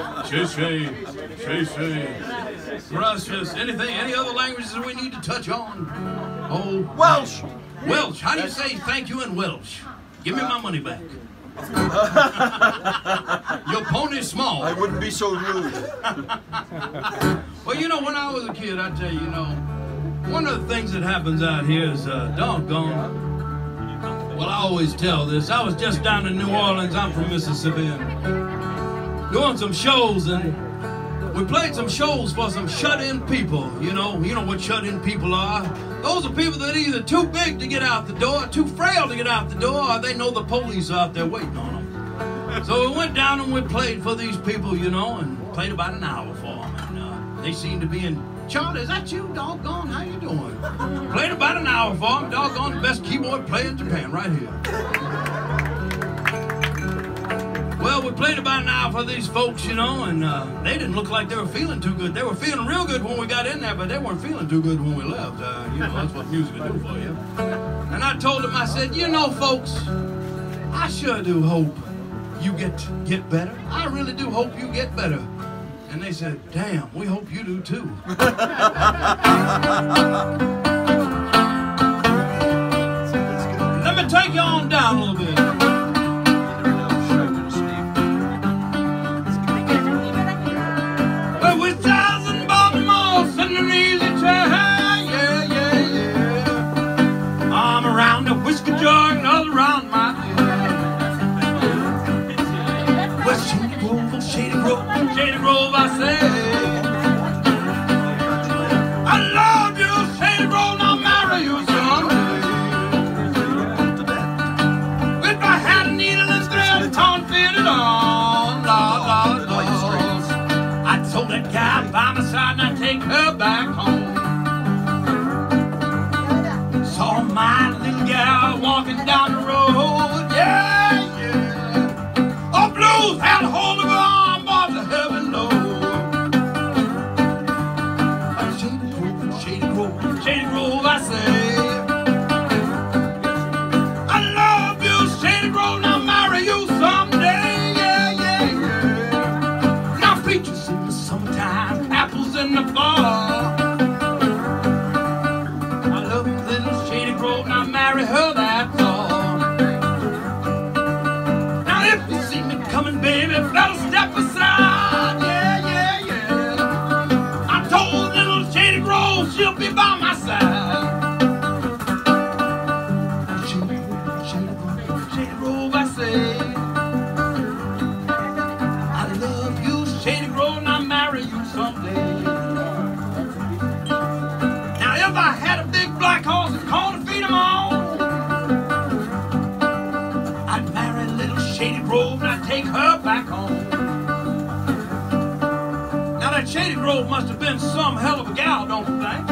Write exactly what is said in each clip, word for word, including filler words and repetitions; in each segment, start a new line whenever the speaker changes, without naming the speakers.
Shay, shay, shay, shay. Gracias. Anything, any other languages that we need to touch on? Oh,
Welsh.
Welsh. How do you say thank you in Welsh? Give me my money back. Your pony's small.
I wouldn't be so rude.
Well, you know, when I was a kid, I tell you, you know, one of the things that happens out here is uh, doggone. Well, I always tell this. I was just down in New Orleans. I'm from Mississippi, and doing some shows, and we played some shows for some shut-in people. You know, you know what shut-in people are. Those are people that are either too big to get out the door, too frail to get out the door, or they know the police are out there waiting on them. So we went down and we played for these people, you know, and played about an hour for them. And uh, they seemed to be in, Charlie, is that you, doggone? How you doing? Played about an hour for them, doggone, the best keyboard player in Japan, right here. Well, we played about an hour for these folks, you know, and uh, they didn't look like they were feeling too good. They were feeling real good when we got in there, but they weren't feeling too good when we left. Uh, you know, that's what music will do for you. And I told them, I said, you know, folks, I sure do hope you get get better. I really do hope you get better. And they said, damn, we hope you do too. Let me take you on down a little bit. Well, we're thousand Baltimore, sitting in an easy chair, yeah, yeah, yeah. Arm around a whiskey jug, another around my head. Well, Shady Grove, oh, Shady Grove, Shady Grove, I say. I love you, Shady Grove, I'll marry you someday. If I had a needle and thread, can't fit it on, la, la, la. I'd told that guy by my side and I'd take her back home. Saw my little gal walking down the road, yeah, yeah. Oh, blues had a hold of her arm, bought the heaven low. Shady Grove, Shady Grove, Shady Grove, I say. I love you, Shady Grove, and I'll marry you someday, yeah, yeah, yeah. Now peaches in the summertime, apples in the fall. I love little Shady Grove, and I'll marry her, that's all. Now if you see me coming, baby, better step aside, yeah, yeah, yeah. I told little Shady Grove she'll be by my side. Shady Grove, Shady Grove, Shady Grove, I say. I love you, Shady Grove, and I'll marry you someday. Now if I had a big black horse and corn to feed him on, I'd marry little Shady Grove and I'd take her back home. Now that Shady Grove must have been some hell of a gal, don't you think?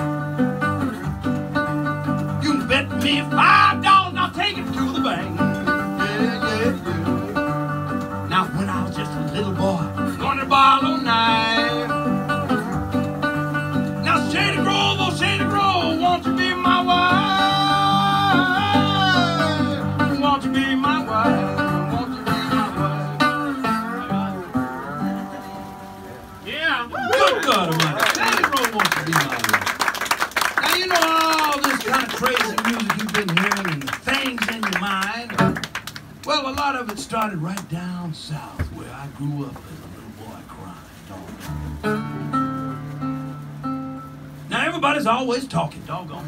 You can bet me five dollars and I'll take it to the bank. Yeah, yeah, yeah. Now when I was just a little boy, going to the bar all night. Now Shady Grove, oh Shady Grove, won't you be my wife? Won't you be my wife? Won't you be my wife? Yeah. Good God Almighty. Shady Grove wants to be my wife. Now you know all this kind of crazy music you've been hearing and things in your mind. Well, a lot of it started right down south where I grew up as a little boy crying. Now everybody's always talking, doggone.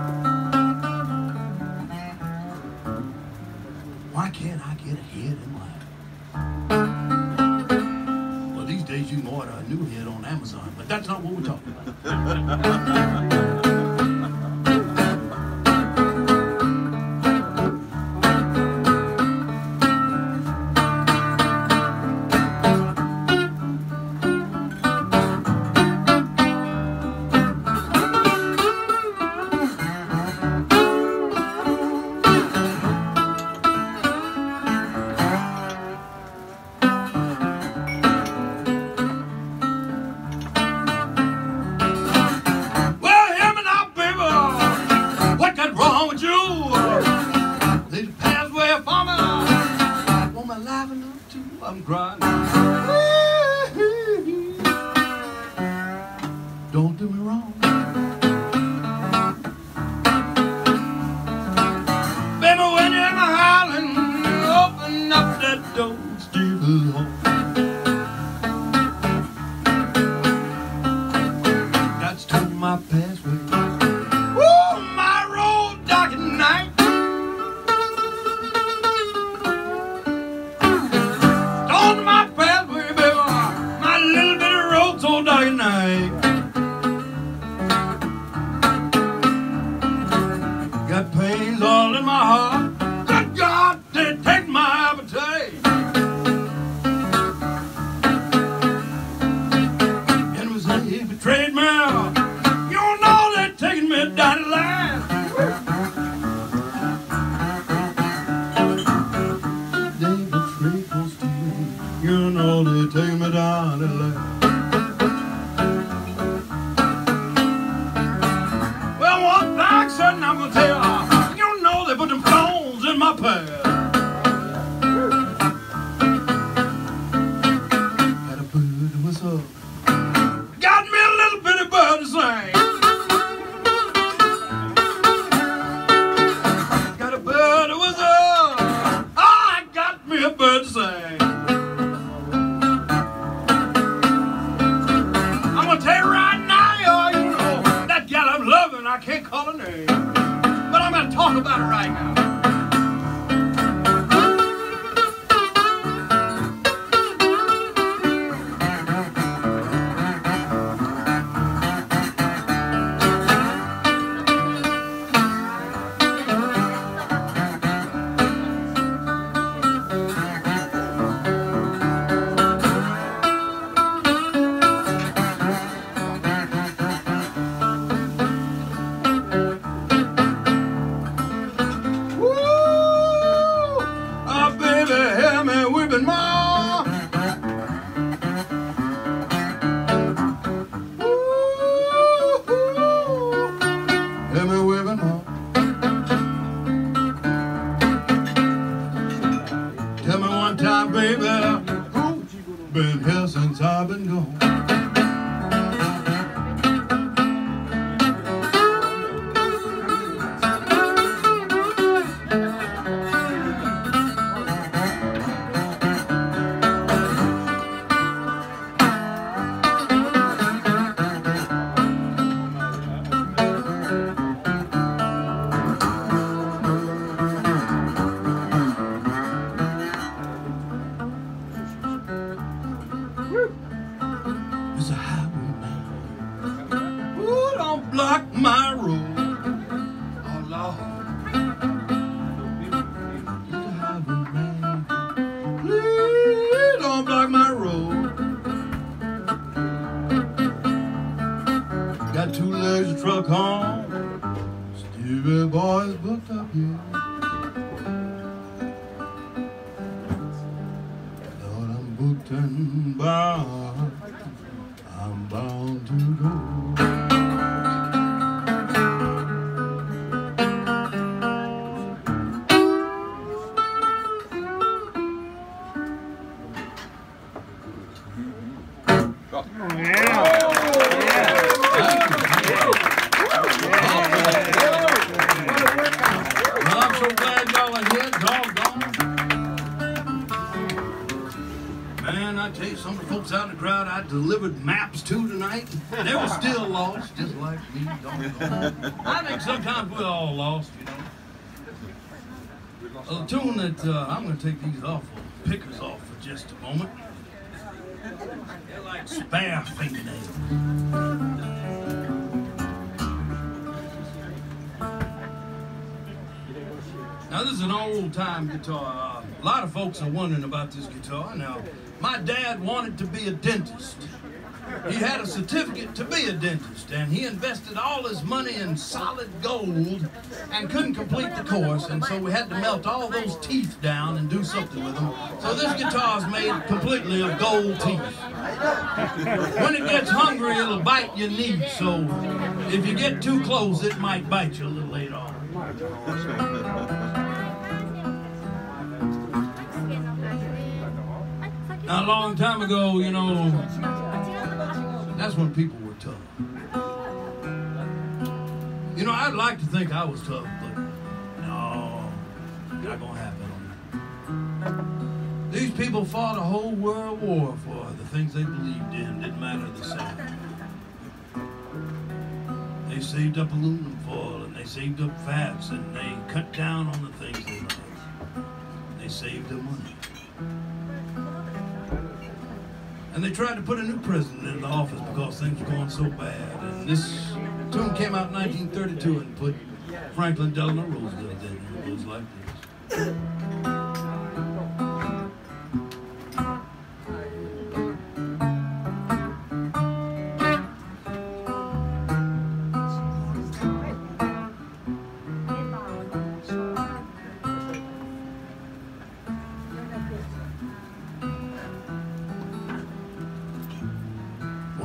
Why can't I get ahead in life? Well, these days you can order a new head on Amazon, but that's not what we're talking about. Well, me down L A. Well, one thing certain I'm gonna tell you, you know they put them stones in my path. Got a bird to whistle, got me a little bitty bird to sing. Got a bird to whistle, I got me a bird to sing. I'm gonna tell you right now, y'all, you know that gal I'm loving, I can't call her name, but I'm gonna talk about it right now. Tell me one time, baby, who's been here since I've been gone? There's a highwayman who don't block my road. Oh Lord, there's a highwayman, please don't block my road. Got two legs of truck on, Stevie boy's booked up here. Lord, I'm booked and bound, I'm bound to go. Well, I'm so glad y'all are here, doggone. Man, I tell you, some of the folks out in the crowd I delivered maps to tonight, they were still lost, just like me, doggone. I think sometimes we're all lost, you know. A tune that uh, I'm going to take these awful pickers off for just a moment. They're like spare fingernails. Now this is an old-time guitar. Uh, a lot of folks are wondering about this guitar. Now, my dad wanted to be a dentist. He had a certificate to be a dentist, and he invested all his money in solid gold and couldn't complete the course, and so we had to melt all those teeth down and do something with them. So this guitar is made completely of gold teeth. When it gets hungry, it'll bite your knee, so if you get too close, it might bite you a little later on. Now, a long time ago, you know, that's when people were tough. You know, I'd like to think I was tough, but no, not gonna happen. These people fought a whole world war for the things they believed in, didn't matter the size. They saved up aluminum foil, and they saved up fats, and they cut down on the things they loved. They saved their money. And they tried to put a new president in the office because things were going so bad. And this tune came out in nineteen thirty-two and put Franklin Delano Roosevelt in. And it goes like this.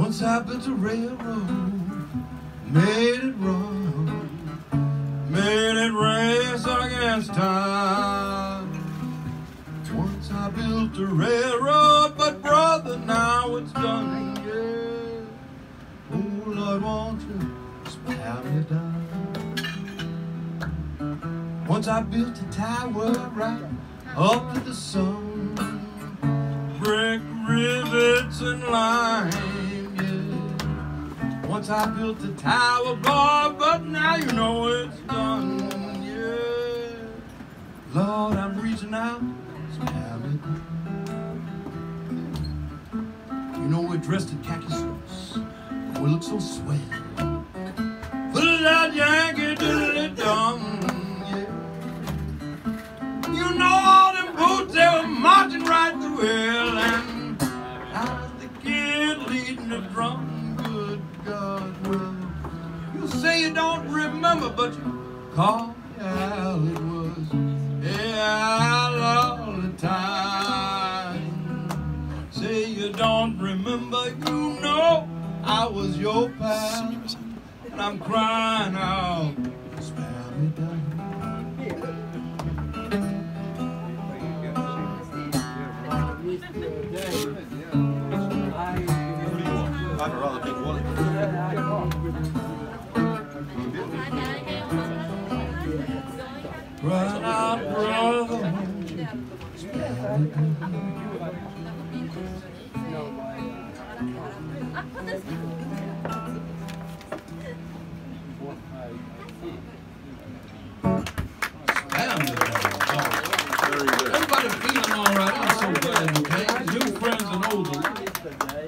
Once I built a railroad, made it run, made it race against time. Once I built a railroad, but brother, now it's done, yeah. Oh Lord, won't you spare me down? Once I built a tower right up to the sun, brick, rivets, and lime, yeah. Once I built a tower, boy, but now you know it's done, yeah. Lord, I'm reaching out, spare me down. You know we're dressed in khaki suits, we look so swell. Full of that Yankee diddly-dum. You know all them boots, they were marching right the well, and I was the kid leading the drum, good God, well, you say you don't remember, but you call me Al, it was, yeah, all the time. Say you don't remember, you know I was your pal, and I'm crying out, spare me down.
I'd rather pick one.
Run out, brother. Everybody feeling all right. I'm so glad, okay? New friends and older.